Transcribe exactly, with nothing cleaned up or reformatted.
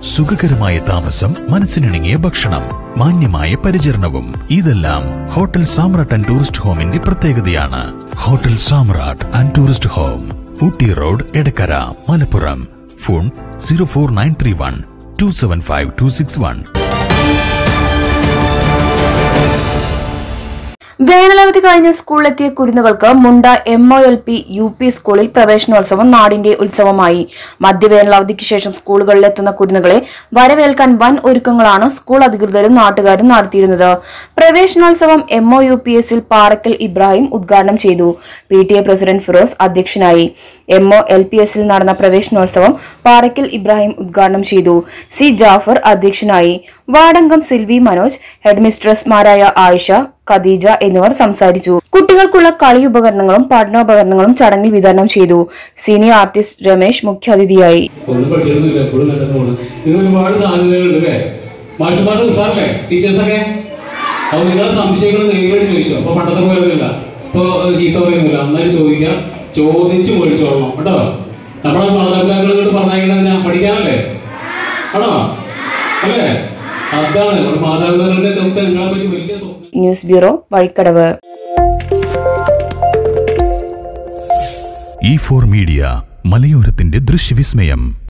സുഖകരമായ താമസം, മനസ്സിനിണങ്ങിയ ഭക്ഷണം, മാന്യമായ പരിചരണവും ഇതെല്ലാം ഹോട്ടൽ സാമ്രാട്ട് ആൻഡ് ടൂറിസ്റ്റ് ഹോമിന്റെ പ്രത്യേകതയാണ്. Hotel Samrat and tourist home, Ooty road, Edakkara, Malappuram. Phone zero four nine three one two seven five two six one. വേനലവധി കഴിഞ്ഞ് സ്കൂളിലെത്തിയ കുരുന്നുകൾക്ക് Munda M O L P U P സ്കൂളിൽ പ്രവേശനോത്സവം നാടിന്റെ ഉത്സവമായി. മധ്യവേനലവധിക്ക് ശേഷം സ്കൂളുകളിലെത്തുന്ന കുരുന്നുകളെ വരവേൽക്കാൻ വൻ ഒരുക്കങ്ങളാണ് സ്കൂൾ അധികൃതരും നാട്ടുകാരും നടത്തിയിരുന്നത്. പ്രവേശനോത്സവം എം ഒ യു പി എസിൽ പാറക്കൽ ഇബ്രാഹിം ഉദ്ഘാടനം ചെയ്തു. P T A president Firoz അധ്യക്ഷനായി. എം ഒ എൽ പി എസിൽ നടന്ന പ്രവേശനോത്സവം പാറക്കൽ ഇബ്രാഹിം ഉദ്ഘാടനം ചെയ്തു. സി ജാഫർ അധ്യക്ഷനായി. വാർഡംഗം സിൽവി മനോജ്, ഹെഡ്മിസ്ട്രസ്മാരായ ആയിഷ, ഖദീജ എന്നിവർ സംസാരിച്ചു. കുട്ടികൾക്കുള്ള കളി ഉപകരണങ്ങളും പഠനോപകരണങ്ങളും ചടങ്ങിൽ വിതരണം ചെയ്തു. സീനിയർ ആർട്ടിസ്റ്റ് രമേശ് മുഖ്യാതിഥിയായി. ചോദിച്ചു മേടിച്ചോളണം കേട്ടോ. നമ്മളെ മാതാപിതാക്കളോട് പറഞ്ഞാൽ പഠിക്കാനല്ലേ ആണോ അല്ലേ? അതാണ് നമ്മുടെ മാതാപിതാക്കളുടെ ഒക്കെ നിങ്ങളെ പറ്റി വലിയ സ്വപ്നം. News bureau, Vazhikkadavu. E four media, മലയോരത്തിന്റെ ദൃശ്യവിസ്മയം.